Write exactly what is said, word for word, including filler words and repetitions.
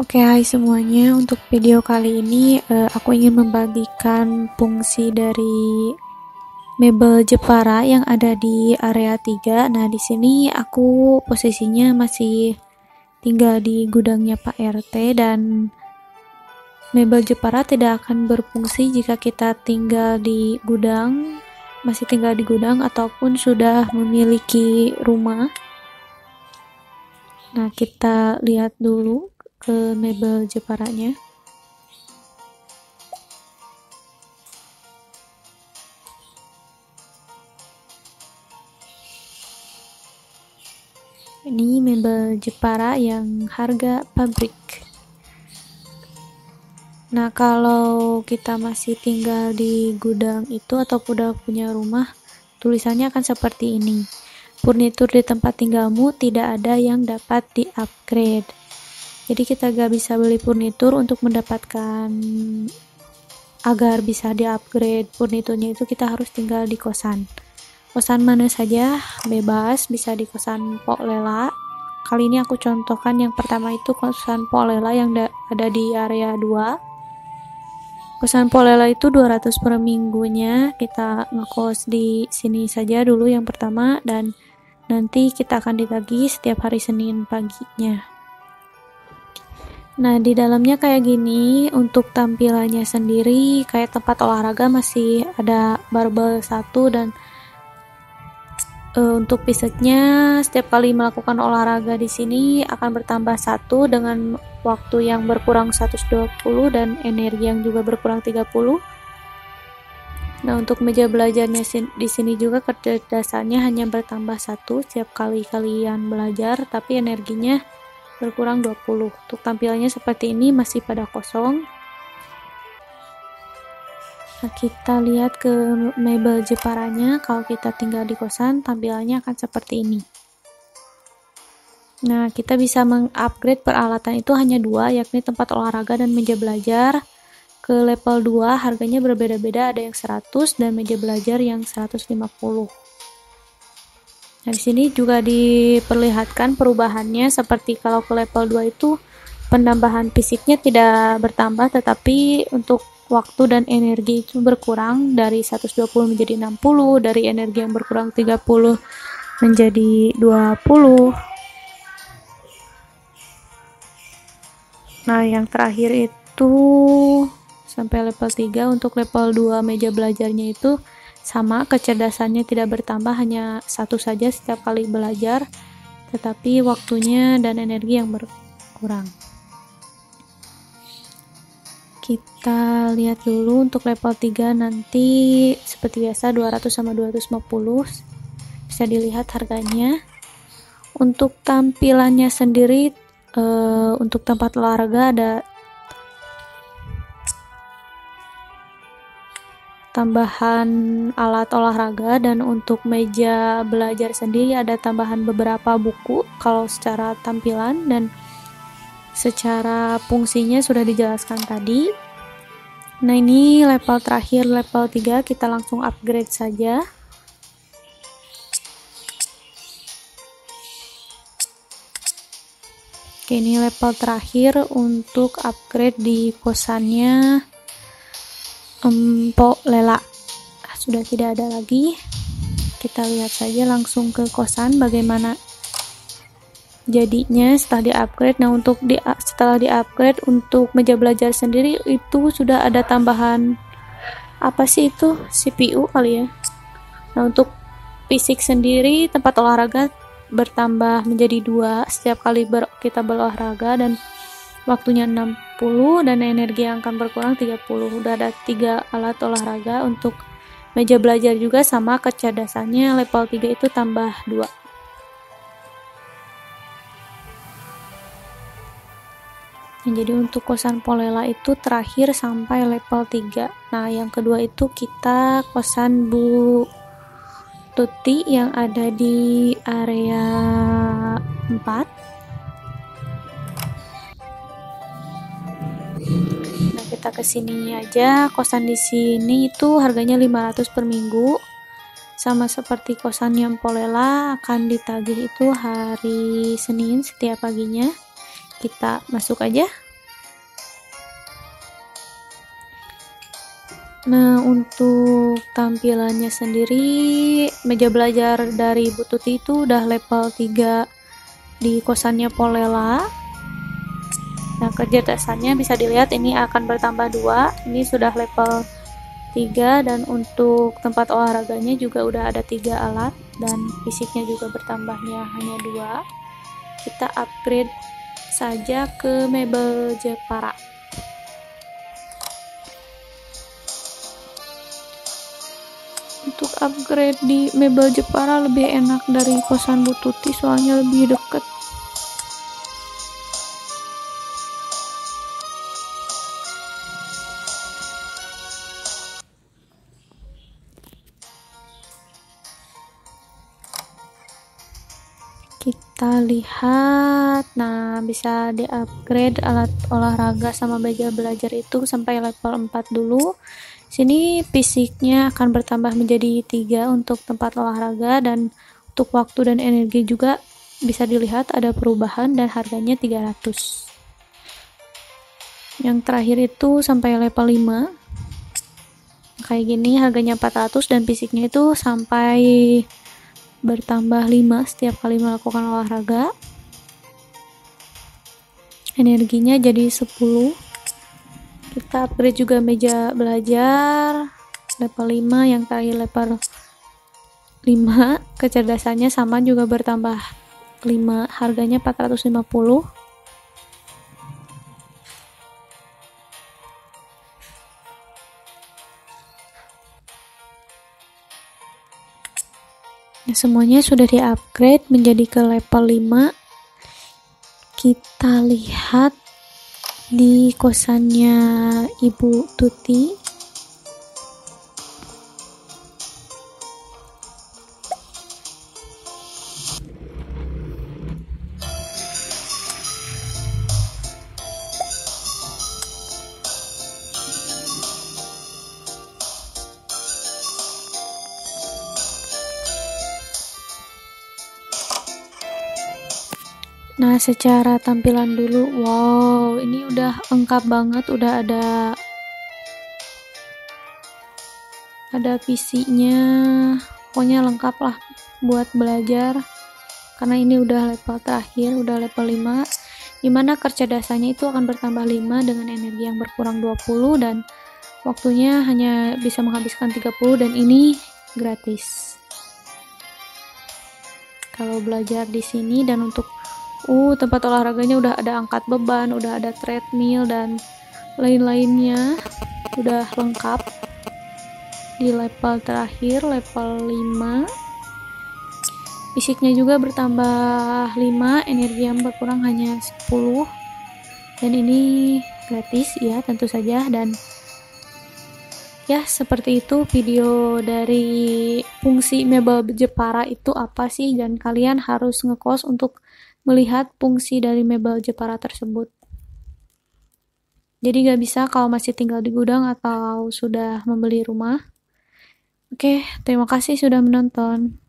Oke, hai semuanya. Untuk video kali ini eh, aku ingin membagikan fungsi dari mebel Jepara yang ada di area tiga. Nah, di sini aku posisinya masih tinggal di gudangnya Pak R T, dan mebel Jepara tidak akan berfungsi jika kita tinggal di gudang, masih tinggal di gudang ataupun sudah memiliki rumah. Nah, kita lihat dulu ke mebel Jeparanya. Ini mebel Jepara yang harga pabrik. Nah, kalau kita masih tinggal di gudang itu atau udah punya rumah, tulisannya akan seperti ini. Furnitur di tempat tinggalmu tidak ada yang dapat di-upgrade. Jadi kita gak bisa beli furnitur untuk mendapatkan agar bisa di-upgrade furniturnya, itu kita harus tinggal di kosan. Kosan mana saja bebas, bisa di kosan Pok Lela. Kali ini aku contohkan yang pertama itu kosan Pok Lela yang ada di area dua. Kosan Pok Lela itu dua ratus per minggunya. Kita ngekos di sini saja dulu yang pertama, dan nanti kita akan ditagih setiap hari Senin paginya. Nah, di dalamnya kayak gini. Untuk tampilannya sendiri kayak tempat olahraga, masih ada barbel satu, dan Uh, untuk fisiknya setiap kali melakukan olahraga di sini akan bertambah satu dengan waktu yang berkurang seratus dua puluh dan energi yang juga berkurang tiga puluh. Nah, untuk meja belajarnya di sini juga kecerdasannya hanya bertambah satu setiap kali kalian belajar, tapi energinya berkurang dua puluh. Untuk tampilannya seperti ini, masih pada kosong. Nah, kita lihat ke mebel Jeparanya. Kalau kita tinggal di kosan, tampilannya akan seperti ini. Nah, kita bisa mengupgrade peralatan itu hanya dua, yakni tempat olahraga dan meja belajar. Ke level dua harganya berbeda-beda, ada yang seratus dan meja belajar yang seratus lima puluh. Nah, di sini juga diperlihatkan perubahannya, seperti kalau ke level dua itu penambahan fisiknya tidak bertambah, tetapi untuk waktu dan energi itu berkurang dari seratus dua puluh menjadi enam puluh, dari energi yang berkurang tiga puluh menjadi dua puluh. Nah, yang terakhir itu sampai level tiga. Untuk level dua meja belajarnya itu sama, kecerdasannya tidak bertambah, hanya satu saja setiap kali belajar, tetapi waktunya dan energi yang berkurang. Kita lihat dulu untuk level tiga nanti seperti biasa dua ratus sama dua ratus lima puluh. Bisa dilihat harganya. Untuk tampilannya sendiri, e, untuk tempat olahraga ada tambahan alat olahraga, dan untuk meja belajar sendiri ada tambahan beberapa buku kalau secara tampilan, dan secara fungsinya sudah dijelaskan tadi. Nah, ini level terakhir, level tiga, kita langsung upgrade saja. Oke, ini level terakhir untuk upgrade di kosannya um, Pok Lela. Sudah tidak ada lagi. Kita lihat saja langsung ke kosan bagaimana jadinya setelah di-upgrade. Nah, untuk di setelah di-upgrade untuk meja belajar sendiri itu sudah ada tambahan apa sih itu, C P U kali ya. Nah, untuk fisik sendiri tempat olahraga bertambah menjadi dua setiap kali ber kita berolahraga, dan waktunya enam puluh dan energi yang akan berkurang tiga puluh. Udah ada tiga alat olahraga. Untuk meja belajar juga sama, kecerdasannya level tiga itu tambah dua. Nah, jadi untuk kosan Pok Lela itu terakhir sampai level tiga. Nah, yang kedua itu kita kosan Bu Tuti yang ada di area empat. Nah, kita kesini aja. Kosan di sini itu harganya lima ratus per minggu. Sama seperti kosan yang Pok Lela, akan ditagih itu hari Senin setiap paginya. Kita masuk aja. Nah, untuk tampilannya sendiri, meja belajar dari Bu Tuti itu udah level tiga di kosannya Polela. Nah, kecerdasannya bisa dilihat ini akan bertambah dua. Ini sudah level tiga, dan untuk tempat olahraganya juga udah ada tiga alat, dan fisiknya juga bertambahnya hanya dua. Kita upgrade saja ke mebel Jepara. Untuk upgrade di mebel Jepara lebih enak dari kosan Bu Tuti, soalnya lebih deket. Kita lihat, nah bisa di upgrade alat olahraga sama meja belajar itu sampai level empat dulu. Sini fisiknya akan bertambah menjadi tiga untuk tempat olahraga, dan untuk waktu dan energi juga bisa dilihat ada perubahan, dan harganya tiga ratus. Yang terakhir itu sampai level lima. Kayak gini harganya empat ratus, dan fisiknya itu sampai bertambah lima setiap kali melakukan olahraga. Energinya jadi sepuluh. Kita upgrade juga meja belajar level lima, yang terakhir level lima. Kecerdasannya sama juga bertambah lima, harganya empat ratus lima puluh. Nah, semuanya sudah di-upgrade menjadi ke level lima. Kita lihat di kosannya Ibu Tuti. Nah, secara tampilan dulu, wow, ini udah lengkap banget, udah ada ada P C-nya, pokoknya lengkap lah buat belajar, karena ini udah level terakhir, udah level lima, dimana kecerdasannya itu akan bertambah lima dengan energi yang berkurang dua puluh, dan waktunya hanya bisa menghabiskan tiga puluh, dan ini gratis kalau belajar di sini. Dan untuk uh tempat olahraganya udah ada angkat beban, udah ada treadmill dan lain-lainnya, udah lengkap di level terakhir, level lima. Fisiknya juga bertambah lima, energi yang berkurang hanya sepuluh, dan ini gratis ya tentu saja. Dan ya, seperti itu video dari fungsi mebel Jepara itu apa sih, dan kalian harus ngekos untuk melihat fungsi dari mebel Jepara tersebut. Jadi gak bisa kalau masih tinggal di gudang atau sudah membeli rumah. Oke, terima kasih sudah menonton.